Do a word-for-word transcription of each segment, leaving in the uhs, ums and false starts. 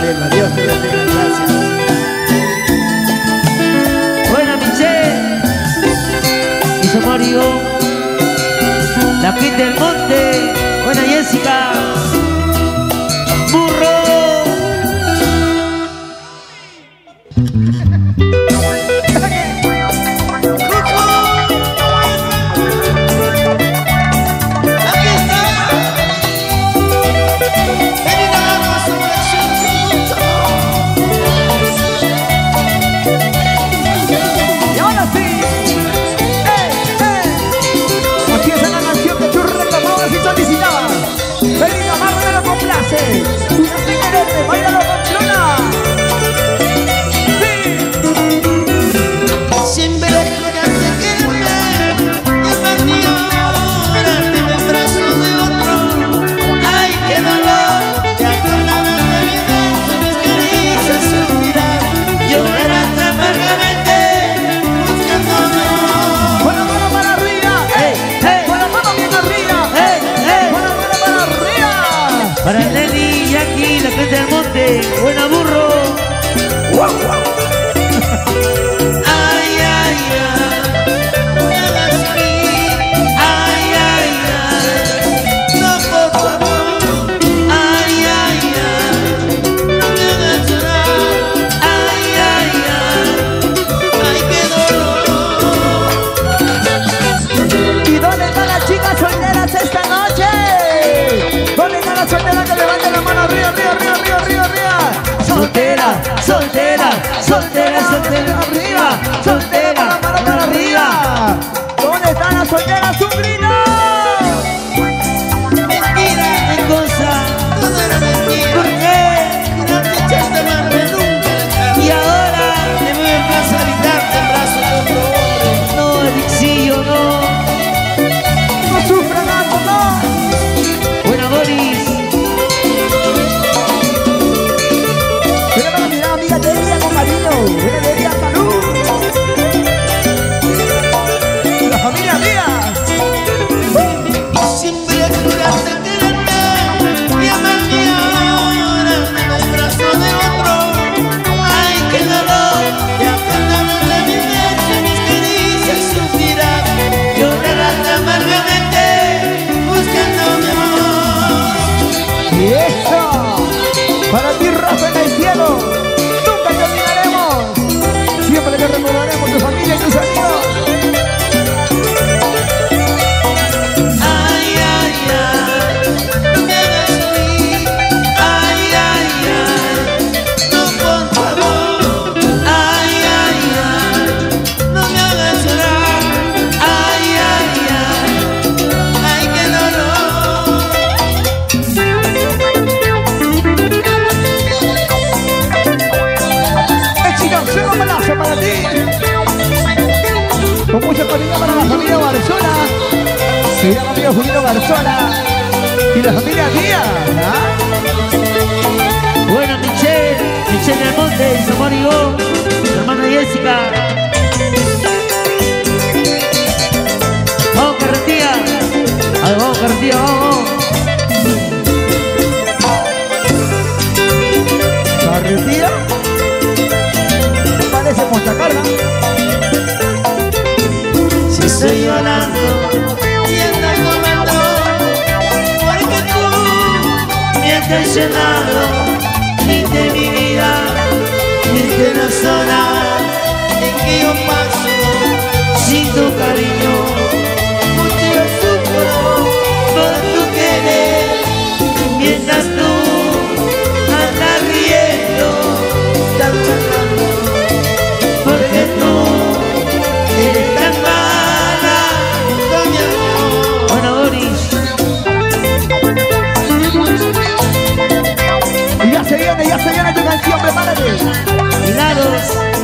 bendiga, Dios te bendiga, gracias. Buena Michelle, hizo Mario, la Quinta del Monte, buena Jessica, burro. Para Nelly y Jackie, la Quinta del Monte, buena burro. Wow, wow. Ay, ay, ay, no me hagas sufrir. Ay, ay, ay, no, por favor. Ay, ay, ay, no me hagas llorar. Ay, ay, ay, ay, qué dolor. ¿Y dónde están las chicas solteras esta noche? ¿Dónde está la soltera que levante la mano arriba, arriba, arriba, arriba, arriba, arriba? Soltera, soltera, soltera, soltera, arriba, soltera, la mano para arriba. ¿Dónde están las solteras? ¡Un grito! Mentira, qué cosa, todo era mentira. ¿Por qué? No te echaste mano de nunca. Y ahora te voy a empezar a gritarte en brazos de otro hombre. No, Elixillo, no. No sufra tanto, no. Buena Boris. Ven para mirar, amiga, te diría con cariño. Ven, te diría salud. La familia Díaz. Siempre juraste quererme, mi amor mío, ahora en el brazo de otro. Ay, qué dolor, ya cuando de mi mente mis caricias sufrirás. Llorarás amargamente, buscando mi amor. Y eso, para ti, Rafa, en el cielo. Nunca te olvidaremos. Siempre te recordaremos tu familia y tus amigos. Ay, ay, ay, no me hagas sufrir. Ay, ay, ay, no, por favor. Ay, ay, ay, no me hagas llorar. Ay, ay, ay, ay, qué dolor. Éxito, cero balazo para ti. Con mucha cariño para la familia Barzola. Se llama amigo Julio Barzola. Y la familia Díaz, ¿ah? Bueno, Michelle, Michelle del Monte, su marido, su hermana Jessica. Vamos, Carretilla. A ver, vamos, Carretilla, vamos, vamos. Carretilla. Parece Monta Carga. Si estoy llorando y anda comando, porque tú me has traicionado. Viste mi vida, viste las horas en que yo paso sin tu cariño. Mucho yo sufro por tu querer, mientras tú andas riendo, estás cantando, porque tú eres tan mala con mi amor. Bueno, Boris. Y ya se viene, ya se viene tu canción, prepárate. Milagros.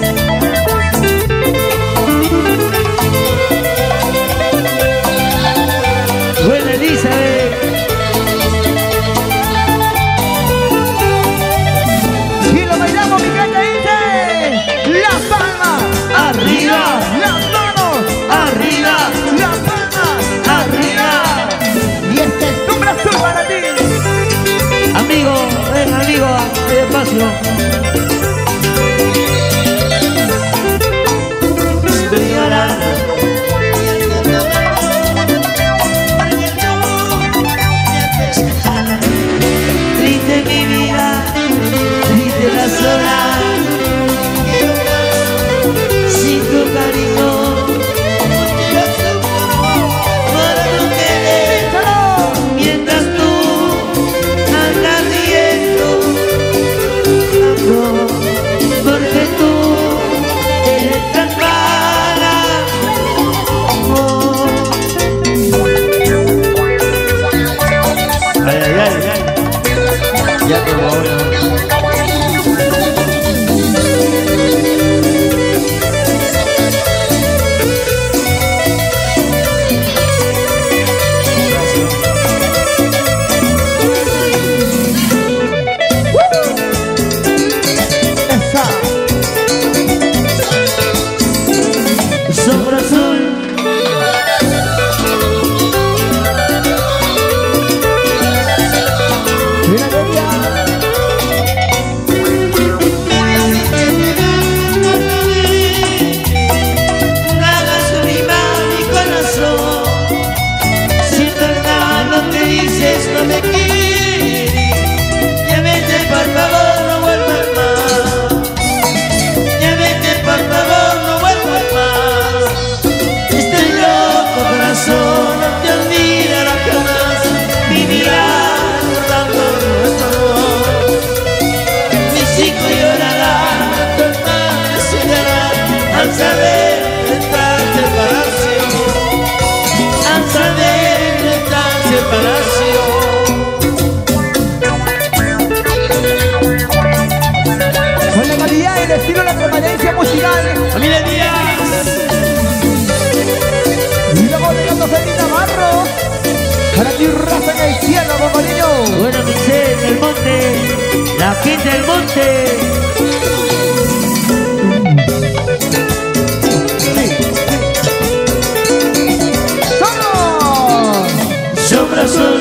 Buena Elizabeth. Y lo bailamos, mi gente, dice. hay espacio. Estoy llorando y haciéndome porque tú me haces dejar. Triste mi vida, triste las horas que yo paso sin tu cariño. Porque yo sufro por tu querer mientras tú andas riendo. Amor, porque tú eres tan mala. Amor. Ay, ay, ay, ay. Ya como ahora. Esa. Sombra azul. Mira que ya. Nada sublima mi corazón. Si en verdad lo que dices no me quieres, ya vete por favor, no vuelvas más. Ya vete por favor, no vuelvas más. Este loco corazón no te olvidará jamás. Vivirá recordando nuestro amor. Mis hijos llorarán, tus padres se llorarán al saber de esta separación. Al saber de esta separación. Con la calidad y el estilo de la permanencia musical. Familia Díaz. Y la voz de Gato Feliz Navarro. Para ti, Rafa en el cielo, compañero. Bueno, Michelle, del monte, la gente del monte. ¡Vamos! Sombra azul.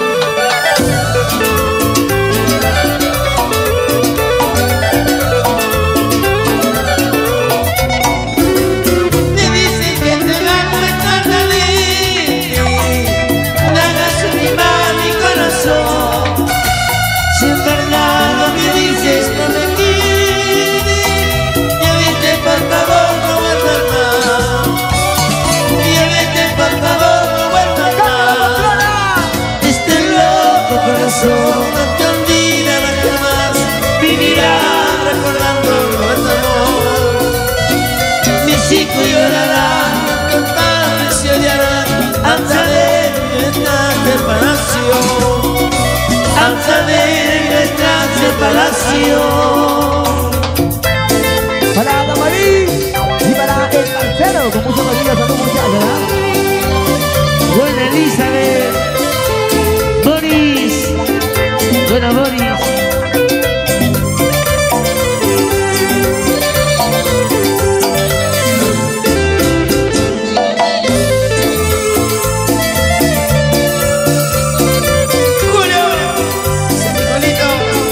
Me dicen que te va a cuestar la ley. Nada sublima mi corazón. Si en verdad lo que dices no me quieres, ya vete por favor, no vuelvas más. Ya vete por favor, no vuelvas más. Este loco corazón no te olvidará jamás. Vivirá recordando nuestro amor. Mis hijos llorarán, tus padres se odiarán al saber de esta separación. Al saber de esta separación. Para Damarí y para el parcero, con mucho cariño, salud muchachos, ¿verdad? Buena Elizabeth. Boris. Buena Boris. Julio, San Nicolito.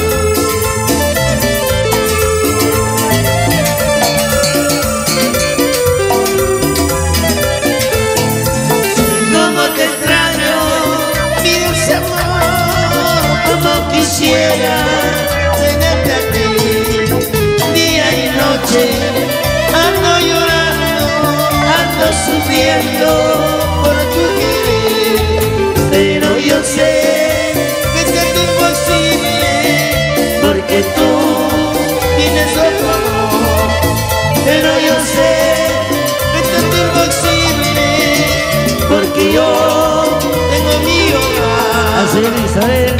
Cómo te extraño, mi dulce amor. Como quisiera tenerte aquí, día y noche. Ando llorando, ando sufriendo por tu querer. Pero yo sé que te es imposible, porque tú tienes otro amor. Pero yo sé que te es imposible, porque yo tengo mi hogar. Así Elizabeth.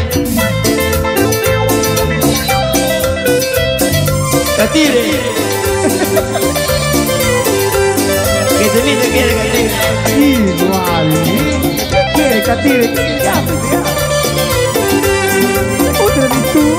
Catire. Que te te quiere, Catire. Igual, ¿eh? ¿Qué quiere, Catire? Ya, pues, ya. Otra vez tú.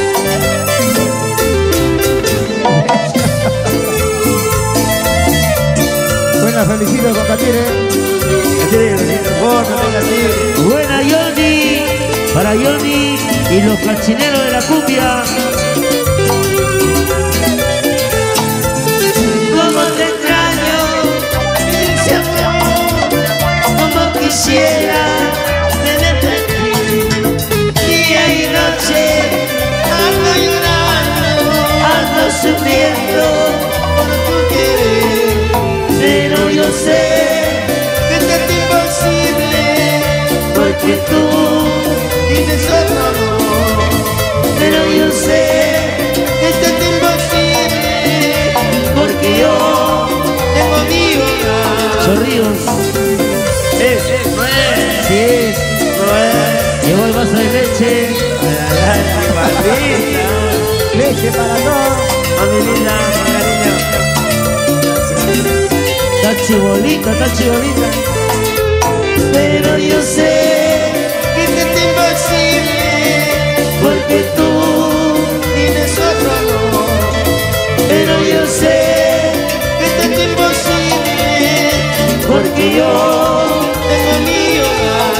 Buena, felicito con Catire. Catire, por favor, no tengas Catire. Buena Johnny. Para Johnny y y los cachineros de la cumbia. Como te extraño, ese amor, como quisiera tenerte aquí. Día y noche ando llorando, ando sufriendo por tu querer. Pero yo sé que esto es imposible, porque tú tienes otro amor. Pero yo sé que esto es imposible, porque yo tengo mi hogar. Chorrillos. Es, no es. Sí es. No es. Llegó el vaso de leche. Ay, ay, ay, mamita. Leche para todos. Mami linda, cariño. Está chibolita, está chibolita. Pero yo sé que esto es imposible, porque tú tienes otro amor. Pero yo sé que esto es imposible, porque yo tengo mi hogar.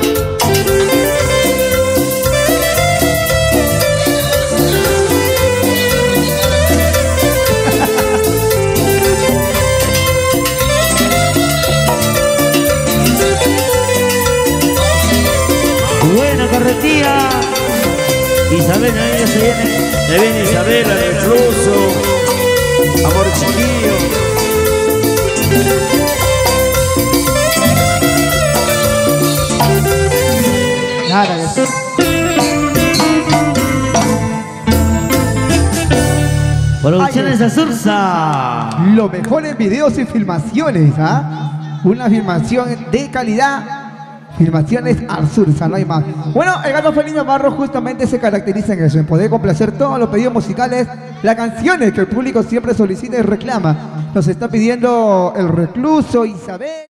Buena carretilla. Isabel, ahí ya se viene. Ya viene Isabela del Fluso, amor chiquillo. Nada de eso. Producciones Azurza. Los mejores videos y filmaciones, ¿ah? Una filmación de calidad. Filmaciones Azurza, no hay más. Bueno, el Gato Feliz Navarro justamente se caracteriza en eso, en poder complacer todos los pedidos musicales, las canciones que el público siempre solicita y reclama. Nos está pidiendo El Recluso, Isabel.